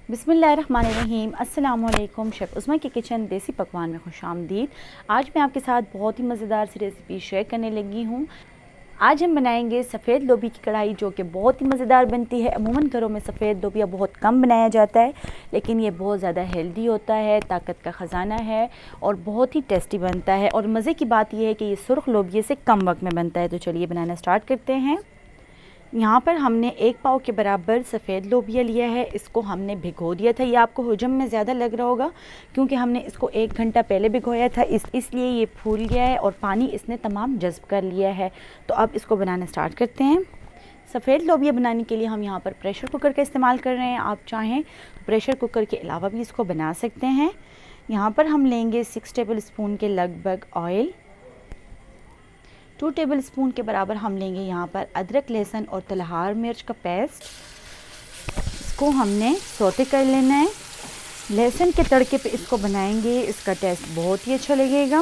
बिस्मिल्लाहिर्रहमानिर्रहीम। अस्सलामुअलैकुम। शेफ़ उस्मा की किचन देसी पकवान में खुशामदीद। आज मैं आपके साथ बहुत ही मज़ेदार सी रेसिपी शेयर करने लगी हूँ। आज हम बनाएंगे सफ़ेद लोबी की कढ़ाई, जो कि बहुत ही मज़ेदार बनती है। अमूमन घरों में सफ़ेद लोबिया बहुत कम बनाया जाता है, लेकिन ये बहुत ज़्यादा हेल्दी होता है, ताकत का ख़जाना है और बहुत ही टेस्टी बनता है। और मज़े की बात यह है कि ये सुर्ख लोबिये से कम वक्त में बनता है। तो चलिए बनाना स्टार्ट करते हैं। यहाँ पर हमने 1 पाव के बराबर सफ़ेद लोबिया लिया है। इसको हमने भिगो दिया था। ये आपको हुजम में ज़्यादा लग रहा होगा, क्योंकि हमने इसको 1 घंटा पहले भिगोया था, इसलिए ये फूल गया है और पानी इसने तमाम जज़्ब कर लिया है। तो अब इसको बनाना स्टार्ट करते हैं। सफ़ेद लोबिया बनाने के लिए हम यहाँ पर प्रेशर कुकर का इस्तेमाल कर रहे हैं। आप चाहें तो प्रेशर कुकर के अलावा भी इसको बना सकते हैं। यहाँ पर हम लेंगे 6 टेबल स्पून के लगभग ऑयल। 2 टेबल स्पून के बराबर हम लेंगे यहाँ पर अदरक, लहसुन और तलहार मिर्च का पेस्ट। इसको हमने सौते कर लेना है। लहसुन के तड़के पे इसको बनाएंगे, इसका टेस्ट बहुत ही अच्छा लगेगा।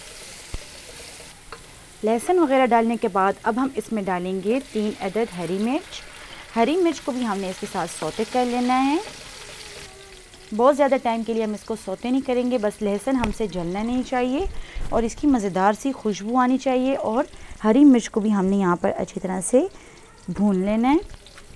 लहसुन वगैरह डालने के बाद अब हम इसमें डालेंगे 3 अदद हरी मिर्च। हरी मिर्च को भी हमने इसके साथ सौते कर लेना है। बहुत ज़्यादा टाइम के लिए हम इसको सौते नहीं करेंगे, बस लहसुन हमसे जलना नहीं चाहिए और इसकी मज़ेदार सी खुशबू आनी चाहिए। और हरी मिर्च को भी हमने यहाँ पर अच्छी तरह से भून लेना है।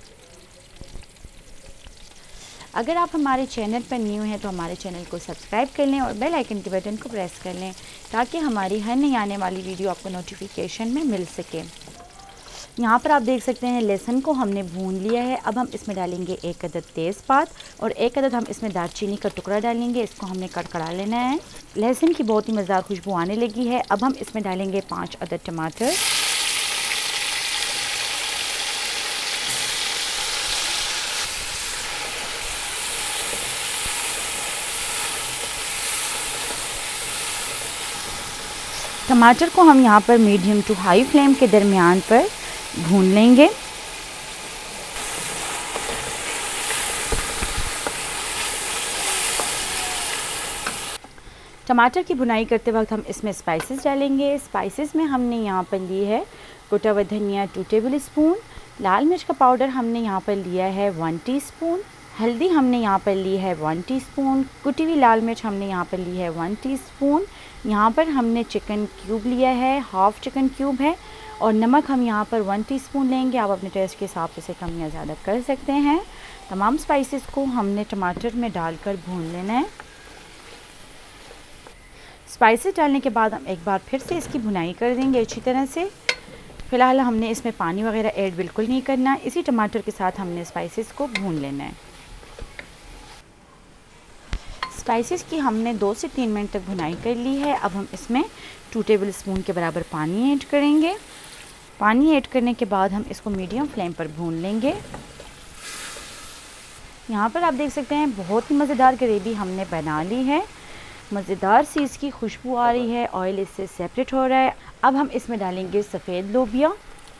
अगर आप हमारे चैनल पर न्यू हैं तो हमारे चैनल को सब्सक्राइब कर लें और बेल आइकन के बटन को प्रेस कर लें, ताकि हमारी हर नई आने वाली वीडियो आपको नोटिफिकेशन में मिल सके। यहाँ पर आप देख सकते हैं लहसुन को हमने भून लिया है। अब हम इसमें डालेंगे 1 अदद तेज़पात और 1 अदद हम इसमें दालचीनी का टुकड़ा डालेंगे। इसको हमने कड़कड़ा लेना है। लहसुन की बहुत ही मज़ेदार खुशबू आने लगी है। अब हम इसमें डालेंगे 5 अदद टमाटर। टमाटर को हम यहाँ पर मीडियम टू हाई फ्लेम के दरमियान पर भून लेंगे। टमाटर की भुनाई करते वक्त हम इसमें स्पाइसेस डालेंगे। स्पाइसेस में हमने यहाँ पर ली है कुटा हुआ धनिया 2 टेबल स्पून, लाल मिर्च का पाउडर हमने यहाँ पर लिया है 1 टीस्पून, हल्दी हमने यहाँ पर ली है 1 टीस्पून, कुटी हुई लाल मिर्च हमने यहाँ पर ली है 1 टीस्पून। यहाँ पर हमने चिकन क्यूब लिया है, हाफ़ चिकन क्यूब है। और नमक हम यहाँ पर 1 टीस्पून लेंगे। आप अपने टेस्ट के हिसाब से कम या ज़्यादा कर सकते हैं। तमाम स्पाइसेस को हमने टमाटर में डालकर भून लेना है। स्पाइसेस डालने के बाद हम एक बार फिर से इसकी भुनाई कर देंगे अच्छी तरह से। फ़िलहाल हमने इसमें पानी वगैरह ऐड बिल्कुल नहीं करना। इसी टमाटर के साथ हमने स्पाइसेस को भून लेना है। स्पाइसेस की हमने 2 से 3 मिनट तक भुनाई कर ली है। अब हम इसमें 2 टेबल स्पून के बराबर पानी ऐड करेंगे। पानी ऐड करने के बाद हम इसको मीडियम फ्लेम पर भून लेंगे। यहाँ पर आप देख सकते हैं बहुत ही मज़ेदार ग्रेवी हमने बना ली है। मज़ेदार सी इसकी खुशबू आ रही है, ऑयल इससे सेपरेट हो रहा है। अब हम इसमें डालेंगे सफ़ेद लोबिया।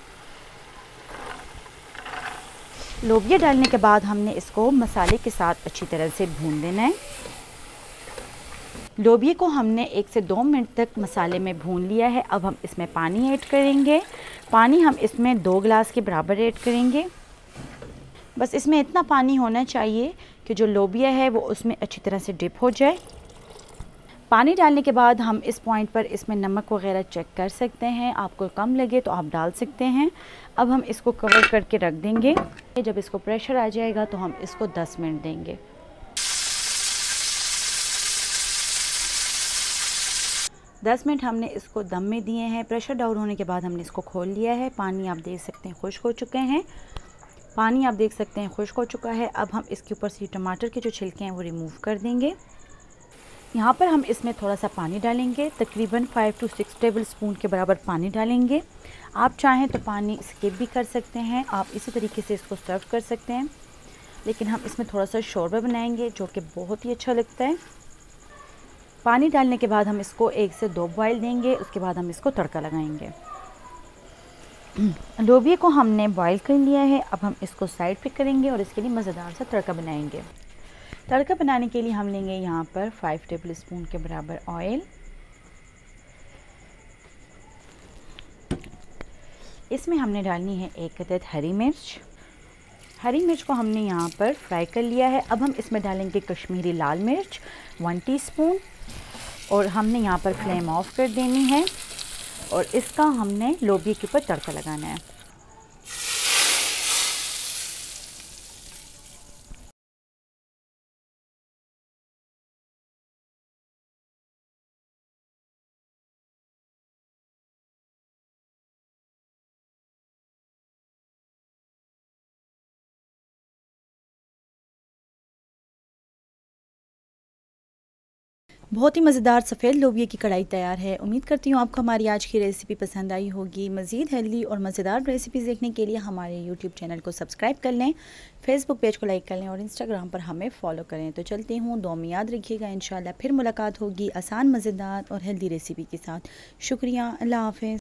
लोबिया डालने के बाद हमने इसको मसाले के साथ अच्छी तरह से भून लेना है। लोबिया को हमने 1 से 2 मिनट तक मसाले में भून लिया है। अब हम इसमें पानी ऐड करेंगे। पानी हम इसमें 2 गिलास के बराबर ऐड करेंगे। बस इसमें इतना पानी होना चाहिए कि जो लोबिया है वो उसमें अच्छी तरह से डिप हो जाए। पानी डालने के बाद हम इस पॉइंट पर इसमें नमक वगैरह चेक कर सकते हैं। आपको कम लगे तो आप डाल सकते हैं। अब हम इसको कवर करके रख देंगे। जब इसको प्रेशर आ जाएगा तो हम इसको 10 मिनट देंगे। 10 मिनट हमने इसको दम में दिए हैं। प्रेशर डाउन होने के बाद हमने इसको खोल लिया है। पानी आप देख सकते हैं खुश्क हो चुके हैं। पानी आप देख सकते हैं खुश्क हो चुका है। अब हम इसके ऊपर से टमाटर के जो छिलके हैं वो रिमूव कर देंगे। यहाँ पर हम इसमें थोड़ा सा पानी डालेंगे, तकरीबन 5 से 6 टेबल स्पून के बराबर पानी डालेंगे। आप चाहें तो पानी स्किप भी कर सकते हैं, आप इसी तरीके से इसको सर्व कर सकते हैं, लेकिन हम इसमें थोड़ा सा शोरबा बनाएंगे जो कि बहुत ही अच्छा लगता है। पानी डालने के बाद हम इसको 1 से 2 बॉयल देंगे। उसके बाद हम इसको तड़का लगाएंगे। लोबिया को हमने बॉयल कर लिया है। अब हम इसको साइड पे करेंगे और इसके लिए मज़ेदार सा तड़का बनाएंगे। तड़का बनाने के लिए हम लेंगे यहाँ पर 5 टेबल स्पून के बराबर ऑयल। इसमें हमने डालनी है 1 अदद हरी मिर्च, हरी मिर्च को हमने यहाँ पर फ्राई कर लिया है। अब हम इसमें डालेंगे कश्मीरी लाल मिर्च 1 टीस्पून और हमने यहाँ पर फ्लेम ऑफ कर देनी है और इसका हमने लोबिया के ऊपर तड़का लगाना है। बहुत ही मज़ेदार सफ़ेद लोबिया की कढ़ाई तैयार है। उम्मीद करती हूँ आपको हमारी आज की रेसिपी पसंद आई होगी। मज़ीद हेल्दी और मज़ेदार रेसिपीज़ देखने के लिए हमारे यूट्यूब चैनल को सब्सक्राइब कर लें, फेसबुक पेज को लाइक कर लें और इंस्टाग्राम पर हमें फॉलो करें। तो चलती हूँ, दुआ में याद रखिएगा। इंशाल्लाह फिर मुलाकात होगी आसान, मज़ेदार और हेल्दी रेसिपी के साथ। शुक्रिया, अल्लाह हाफ़िज़।